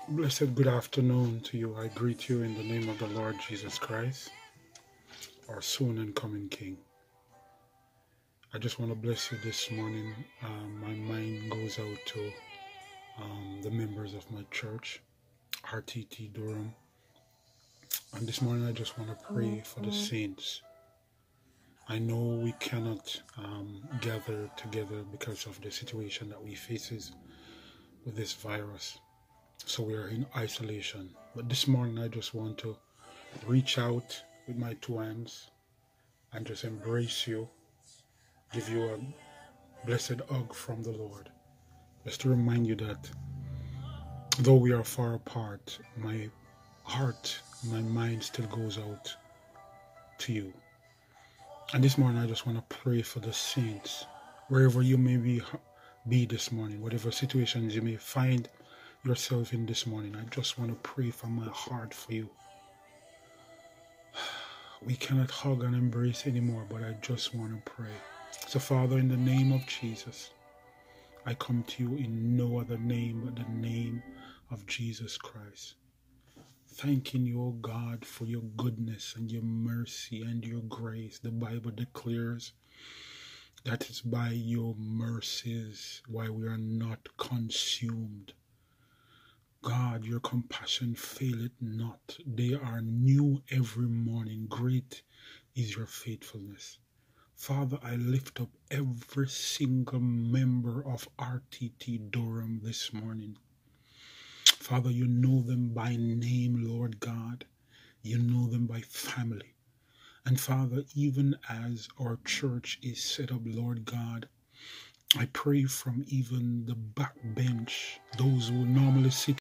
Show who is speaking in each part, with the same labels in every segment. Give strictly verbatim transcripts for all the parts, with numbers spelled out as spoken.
Speaker 1: Blessed good afternoon to you. I greet you in the name of the Lord Jesus Christ, our soon and coming King. I just want to bless you this morning. Um, my mind goes out to um, the members of my church, R T T Durham. And this morning I just want to pray for the saints. I know we cannot um, gather together because of the situation that we faces with this virus. So we are in isolation. But this morning I just want to reach out with my two hands and just embrace you, give you a blessed hug from the Lord. Just to remind you that though we are far apart, my heart, my mind still goes out to you. And this morning I just want to pray for the saints, wherever you may be, be this morning, whatever situations you may find yourself in this morning. I just want to pray from my heart for you. We cannot hug and embrace anymore, but I just want to pray. So Father, in the name of Jesus, I come to you in no other name but the name of Jesus Christ. Thanking you, O God, for your goodness and your mercy and your grace. The Bible declares that it's by your mercies why we are not consumed. God, your compassion faileth not. They are new every morning. Great is your faithfulness. Father, I lift up every single member of R T T Durham this morning. Father, you know them by name, Lord God. You know them by family. And Father, even as our church is set up, Lord God, I pray from even the back bench, those who normally sit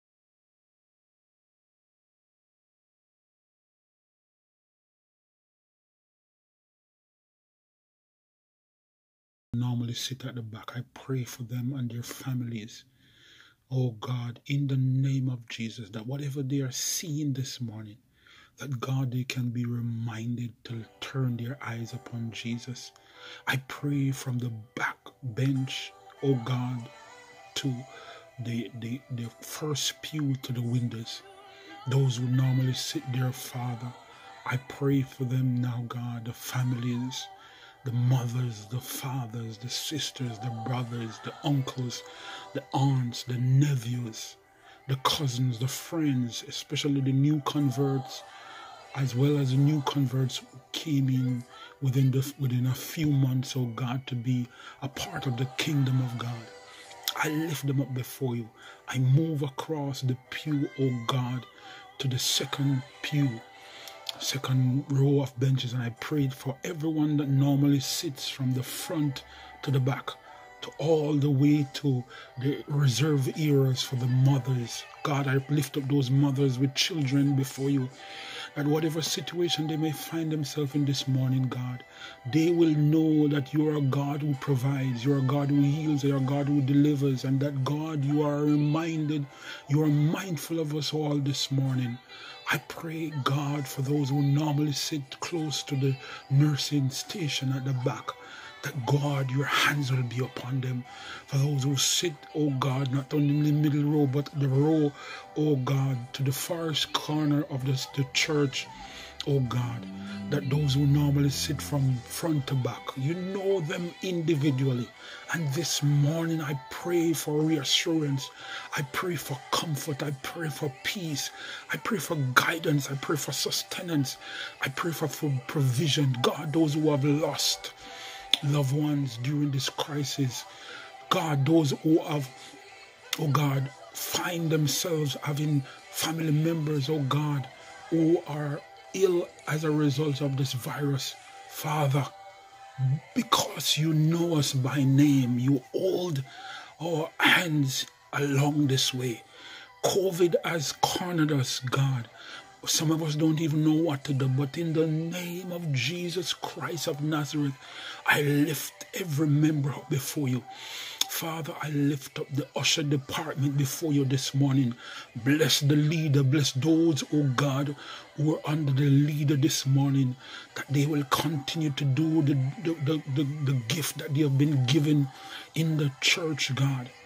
Speaker 1: normally sit at the back. I pray for them and their families. Oh God, in the name of Jesus, that whatever they are seeing this morning, that God, they can be reminded to turn their eyes upon Jesus. I pray from the back bench, oh God, to the, the, the first pew to the windows. Those who normally sit there, Father, I pray for them now, God, the families, the mothers, the fathers, the sisters, the brothers, the uncles, the aunts, the nephews, the cousins, the friends, especially the new converts, as well as the new converts who came in within, the, within a few months, oh God, to be a part of the kingdom of God. I lift them up before you. I move across the pew, oh God, to the second pew, second row of benches, and I prayed for everyone that normally sits from the front to the back, to all the way to the reserve areas for the mothers. God, I lift up those mothers with children before you, that whatever situation they may find themselves in this morning, God, they will know that you are a God who provides, you are a God who heals, you are a God who delivers, and that God, you are reminded, you are mindful of us all this morning. I pray, God, for those who normally sit close to the nursing station at the back, that God, your hands will be upon them. For those who sit, oh God, not only in the middle row, but the row, oh God, to the farthest corner of this, the church, oh God, that those who normally sit from front to back, you know them individually. And this morning I pray for reassurance. I pray for comfort. I pray for peace. I pray for guidance. I pray for sustenance. I pray for, for provision. God, those who have lost loved ones during this crisis, God, those who have, oh God, find themselves having family members, oh God, who are ill as a result of this virus. Father, because you know us by name, you hold our hands along this way. COVID has cornered us, God. Some of us don't even know what to do, but in the name of Jesus Christ of Nazareth, I lift every member up before you. Father, I lift up the usher department before you this morning. Bless the leader, bless those, oh God, who are under the leader this morning, that they will continue to do the, the, the, the, the gift that they have been given in the church, God.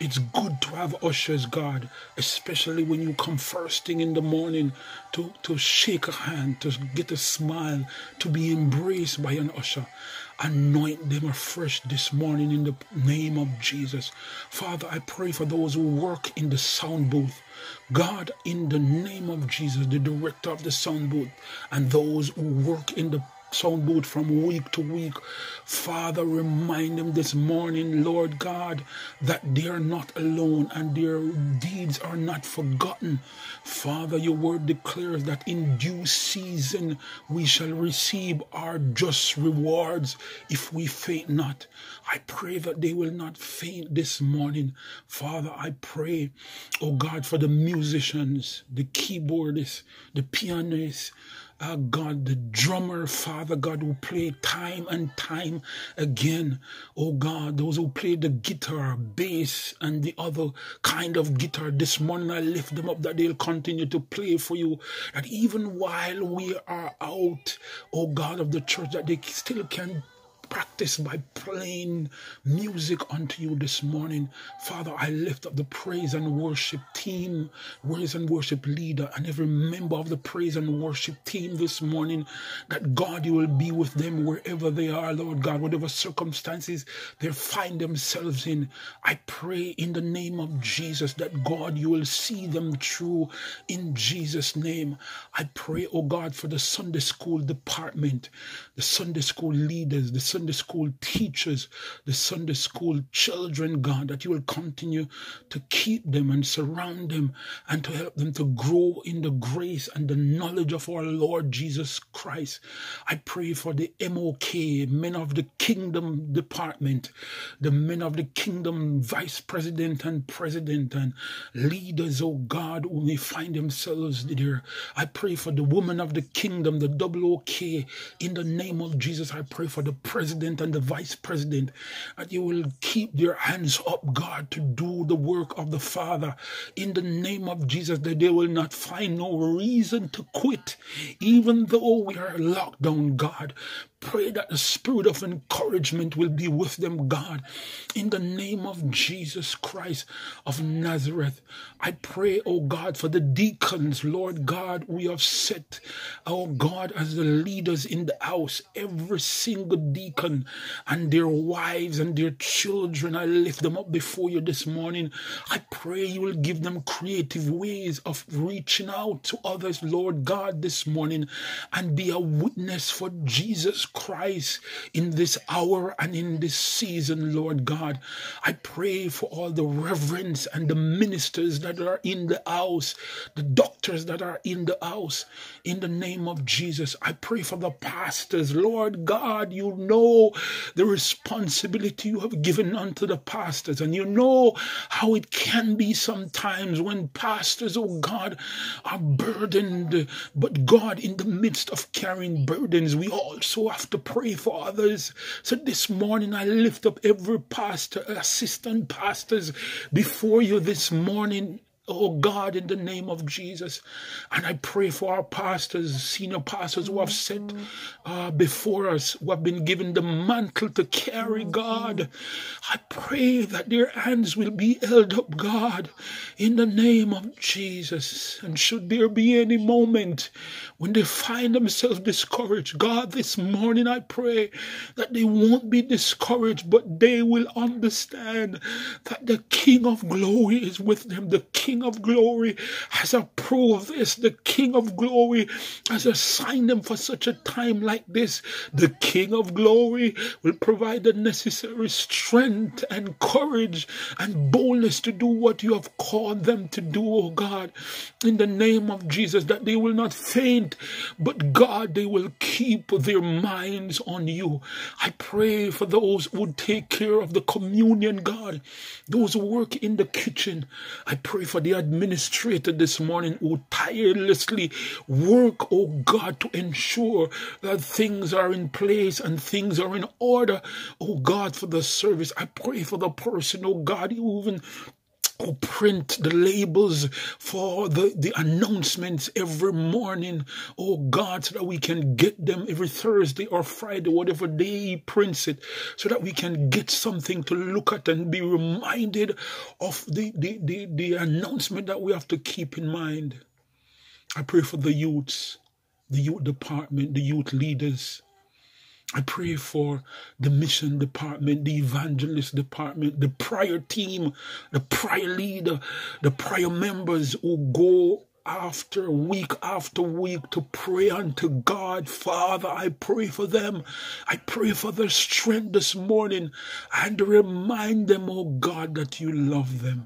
Speaker 1: It's good to have ushers, God, especially when you come first thing in the morning to, to shake a hand, to get a smile, to be embraced by an usher. Anoint them afresh this morning in the name of Jesus. Father, I pray for those who work in the sound booth. God, in the name of Jesus, the director of the sound booth, and those who work in the sound booth from week to week. Father, remind them this morning, Lord God, that they are not alone and their deeds are not forgotten. Father, your word declares that in due season we shall receive our just rewards if we faint not. I pray that they will not faint this morning. Father, I pray, oh God, for the musicians, the keyboardists, the pianists, Uh, God, the drummer, Father God, who play time and time again. Oh God, those who play the guitar, bass, and the other kind of guitar. This morning I lift them up that they'll continue to play for you. That even while we are out, oh God of the church, that they still can practice by playing music unto you this morning. Father, I lift up the praise and worship team, praise and worship leader, and every member of the praise and worship team this morning, that God, you will be with them wherever they are, Lord God, whatever circumstances they find themselves in. I pray in the name of Jesus that God, you will see them through in Jesus' name. I pray, oh God, for the Sunday school department, the Sunday school leaders, the Sunday Sunday school teachers, the Sunday school children, God, that you will continue to keep them and surround them and to help them to grow in the grace and the knowledge of our Lord Jesus Christ. I pray for the M O K, Men of the Kingdom Department, the Men of the Kingdom Vice President and President and leaders, oh God, who may find themselves there. I pray for the Women of the Kingdom, the double O K, in the name of Jesus. I pray for the President and the Vice President, that you will keep their hands up, God, to do the work of the Father in the name of Jesus, that they will not find no reason to quit, even though we are locked down, God. Pray that the spirit of encouragement will be with them, God, in the name of Jesus Christ of Nazareth. I pray, oh God, for the deacons, Lord God, we have set, oh God, as the leaders in the house, every single deacon and their wives and their children. I lift them up before you this morning. I pray you will give them creative ways of reaching out to others, Lord God, this morning, and be a witness for Jesus Christ in this hour and in this season, Lord God. I pray for all the reverends and the ministers that are in the house, the doctors that are in the house, in the name of Jesus. I pray for the pastors, Lord God. You know the responsibility you have given unto the pastors, and you know how it can be sometimes when pastors, oh God, are burdened. But God, in the midst of carrying burdens, we also have to pray for others. So this morning I lift up every pastor, assistant pastors before you this morning, oh God, in the name of Jesus. And I pray for our pastors, senior pastors who have set uh, before us, who have been given the mantle to carry, God. I pray that their hands will be held up, God, in the name of Jesus. And should there be any moment when they find themselves discouraged, God, this morning I pray that they won't be discouraged, but they will understand that the King of Glory is with them. The King of Glory has approved this. The King of Glory has assigned them for such a time like this. The King of Glory will provide the necessary strength and courage and boldness to do what you have called them to do, oh God, in the name of Jesus, that they will not faint, but God, they will keep their minds on you. I pray for those who take care of the communion, God, those who work in the kitchen. I pray for the administrator this morning who tirelessly work, oh God, to ensure that things are in place and things are in order, oh God, for the service. I pray for the person, oh God, who even who print the labels for the, the announcements every morning, oh God, so that we can get them every Thursday or Friday, whatever day he prints it, so that we can get something to look at and be reminded of the, the, the, the announcement that we have to keep in mind. I pray for the youths, the youth department, the youth leaders. I pray for the mission department, the evangelist department, the prayer team, the prayer leader, the prayer members who go after week after week to pray unto God. Father, I pray for them. I pray for their strength this morning and remind them, oh God, that you love them.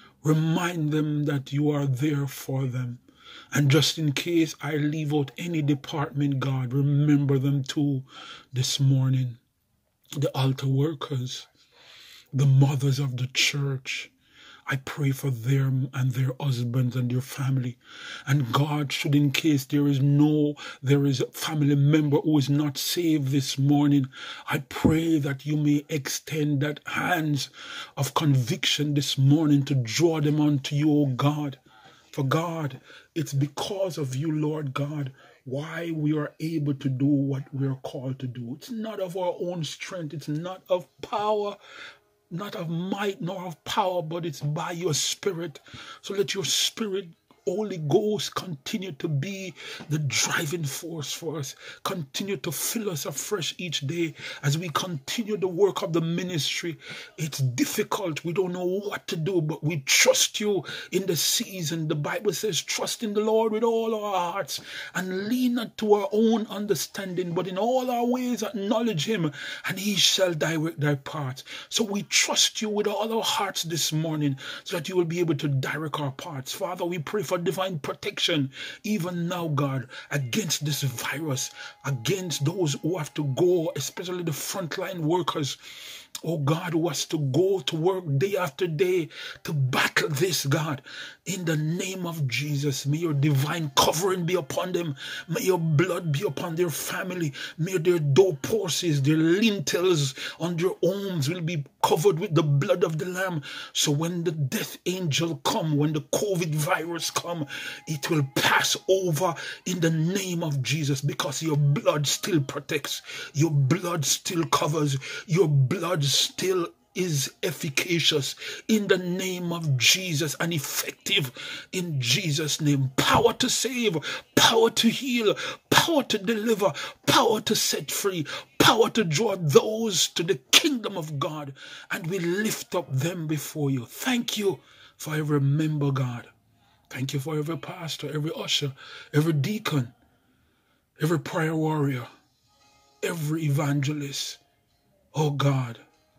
Speaker 1: Remind them that you are there for them. And just in case I leave out any department, God, remember them too this morning. The altar workers, the mothers of the church. I pray for them and their husbands and their family. And God, should in case there is no, there is a family member who is not saved this morning, I pray that you may extend that hands of conviction this morning to draw them unto you, O God. For God, it's because of you, Lord God, why we are able to do what we are called to do. It's not of our own strength. It's not of power, not of might, nor of power, but it's by your Spirit. So let your Spirit, Holy Ghost, continue to be the driving force for us. Continue to fill us afresh each day as we continue the work of the ministry. It's difficult. We don't know what to do, but we trust you in the season. The Bible says, trust in the Lord with all our hearts and lean not to our own understanding, but in all our ways acknowledge him, and he shall direct our paths. So we trust you with all our hearts this morning so that you will be able to direct our paths. Father, we pray for divine protection even now, God, against this virus, against those who have to go, especially the frontline workers, oh God, who has to go to work day after day to battle this, God. In the name of Jesus, may your divine covering be upon them. May your blood be upon their family. May their doorposts, their lintels on their homes will be covered with the blood of the Lamb. So when the death angel come, when the COVID virus come, it will pass over in the name of Jesus, because your blood still protects. Your blood still covers. Your blood still is efficacious in the name of Jesus and effective in Jesus' name. Power to save, power to heal, power to deliver, power to set free, power to draw those to the kingdom of God. And we lift up them before you. Thank you for every member, God. Thank you for every pastor, every usher, every deacon, every prayer warrior, every evangelist. Oh God,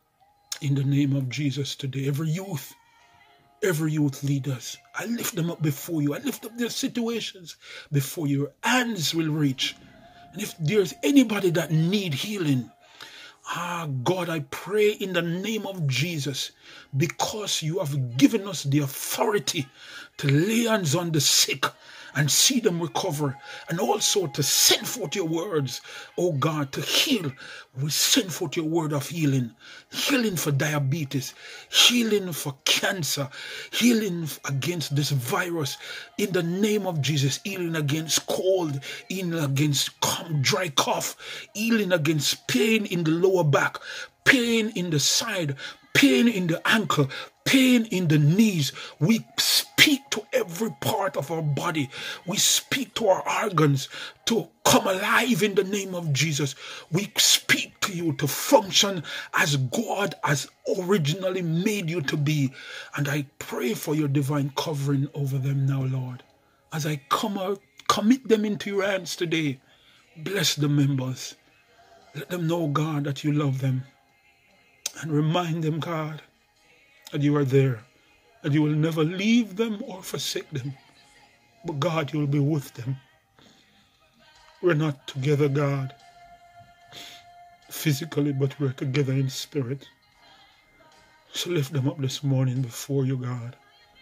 Speaker 1: in the name of Jesus today, every youth, every youth leaders, I lift them up before you. I lift up their situations before you. Your hands will reach. And if there's anybody that need healing, ah, God, I pray in the name of Jesus, because you have given us the authority to lay hands on the sick and see them recover, and also to send forth your words, oh God, to heal. We send forth your word of healing, healing for diabetes, healing for cancer, healing against this virus in the name of Jesus, healing against cold, healing against dry cough, healing against pain in the lower back, pain in the side, pain in the ankle, pain in the knees. We speak to every part of our body. We speak to our organs to come alive in the name of Jesus. We speak to you to function as God has originally made you to be. And I pray for your divine covering over them now, Lord. As I come out, commit them into your hands today. Bless the members. Let them know, God, that you love them. And remind them, God, that you are there, that you will never leave them or forsake them. But God, you will be with them. We're not together, God, physically, but we're together in spirit. So lift them up this morning before you, God.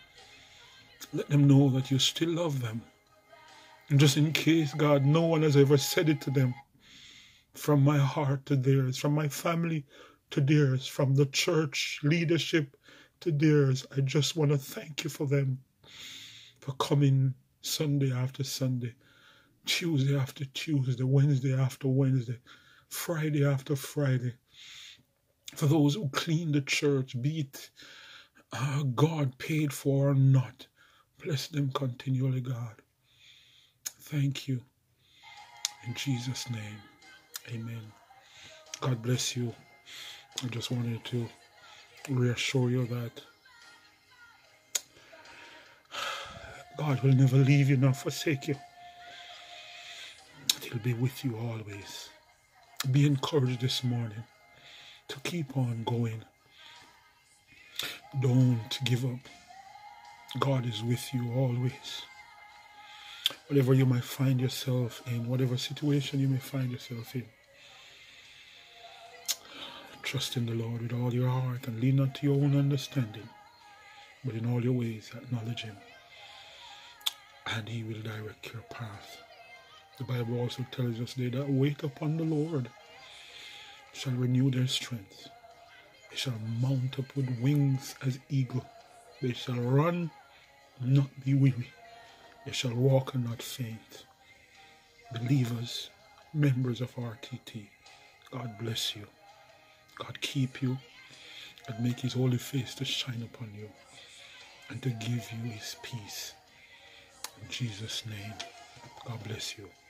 Speaker 1: Let them know that you still love them. And just in case, God, no one has ever said it to them, from my heart to theirs, from my family to theirs, from the church leadership to theirs. I just want to thank you for them, for coming Sunday after Sunday, Tuesday after Tuesday, Wednesday after Wednesday, Friday after Friday. For those who clean the church, be it uh, God paid for or not, bless them continually, God. Thank you. In Jesus' name, amen. God bless you. I just wanted to reassure you that God will never leave you nor forsake you. He'll be with you always. Be encouraged this morning to keep on going. Don't give up. God is with you always. Whatever you might find yourself in, whatever situation you may find yourself in, trust in the Lord with all your heart and lean not to your own understanding, but in all your ways acknowledge Him, and He will direct your path. The Bible also tells us, they that wait upon the Lord shall renew their strength. They shall mount up with wings as eagle. They shall run, not be weary. They shall walk and not faint. Believers, members of R T T, God bless you. God keep you and make His holy face to shine upon you and to give you His peace. In Jesus' name, God bless you.